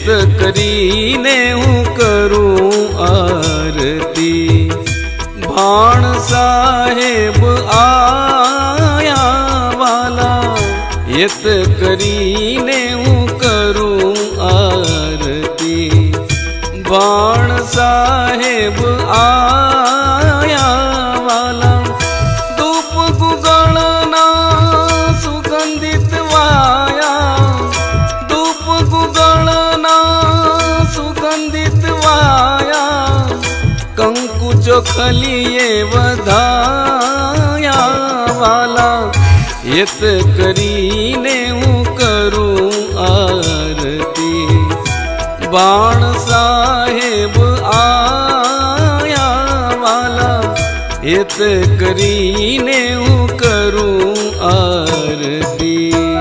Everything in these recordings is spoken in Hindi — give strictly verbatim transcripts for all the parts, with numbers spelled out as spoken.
करीने हूँ करूँ आरती। भाण साहेब आया वाला यत करीने हूँ करूँ आरती। भाण साहेब आया वाला धूप गुगलना सुगंधित वाया। धूप गुगलना सुगंधित वाया कंकु चोखलिए वधाया वाला यत करीने हूँ करूँ आरती। बाण साहेब आया वाला यत करीने हूँ करूँ आरती।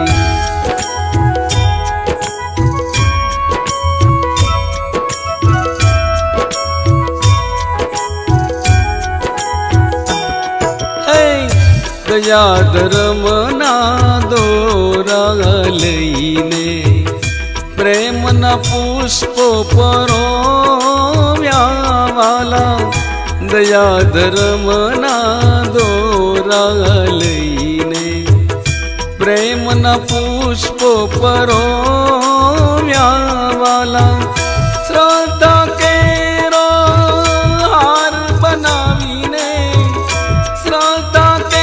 दया धर्मना दोरा लईने प्रेम न पुष्पो परोव्या वाला। दया धर्मना दोरा लईने प्रेम न पुष्पो परोव्या वाला। श्रद्धा केरो हार बनावीने श्रद्धा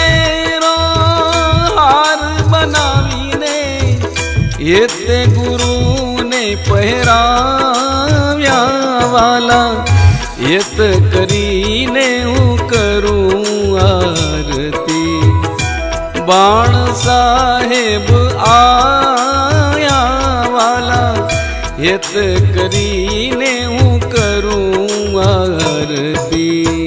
येते गुरु ने पहराव्या वाला यत करीने हूँ करूँ आरती। बाण साहेब आया वाला यत करीने हूँ करूँ आरती।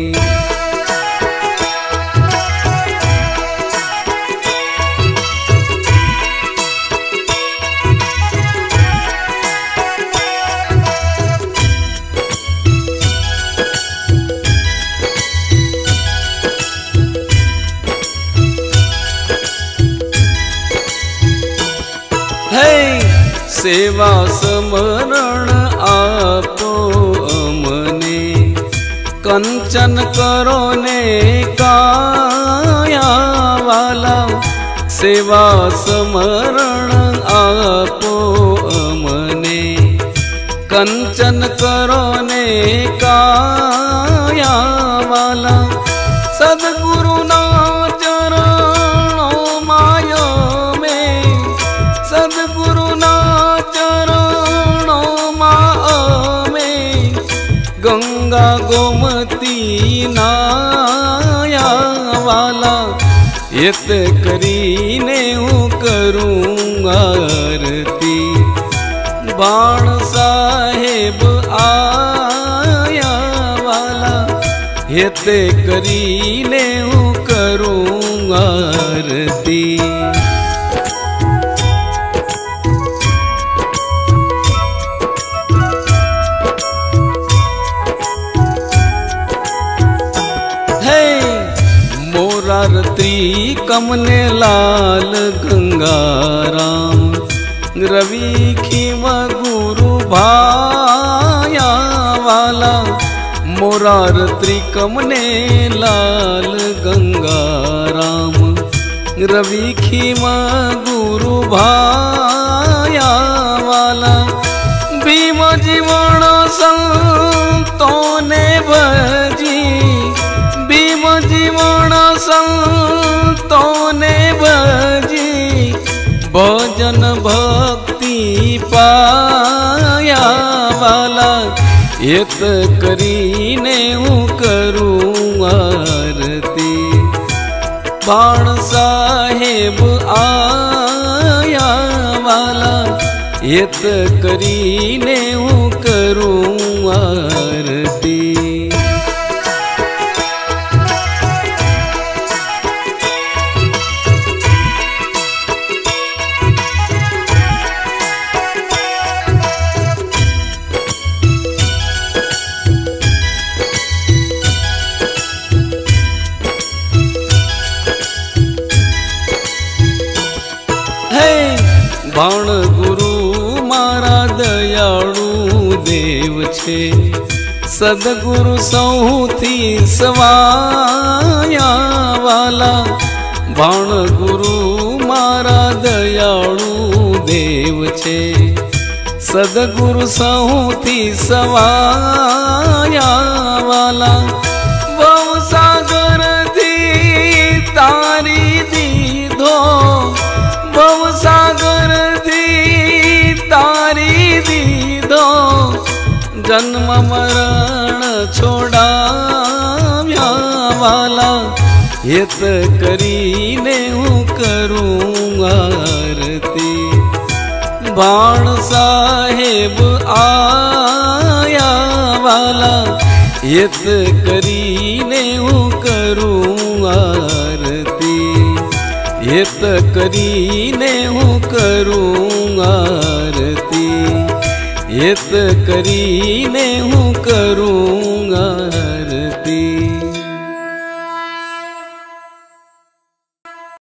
सेवा समरण आपो अमने कंचन करो ने काया वाला। सेवा समरण आपो अमने कंचन करो ने काया वाला। सद्गुरु ना चरणों मायो में सद्गुरु ना चरणों में गंगा गोमती नाया वाला यत करीने हूँ करूँ आरती। बाण साहेब आया वाला यत करीने हूँ करूँ आरती। मोरारती कमने लाल गंगाराम रवि खीम गुरु भाया वाला। मोरारती कमने लाल गंगाराम रवि खीम गुरु भाया वाला। भीम जीवन संतों ने भजी भीम जीवन संतों ने भजी भजन भक्ति पाया वाला यत करीने हूँ करूँ आरती। बाण साहेब आया वाला यत करीने हूँ करूँ आरती। बाण गुरु मारा दयाळु छे। सदगुरु सौथी सवाया वाला, भाण गुरु मारा दयाळु देव छे। सदगुरु सौथी सवाया वाला, भवसागर थी तारी दीधो, भवसागर थी तारी दीधो, जन्म मरण छोड़ाव्या वाला। हित करीने हूँ करूँ आरती, भाण साहेब आया वाला। हित करीने हूँ करूँ आरती, हित करीने हूँ करूँ आरती, हित करीने हूँ करूँ आरती।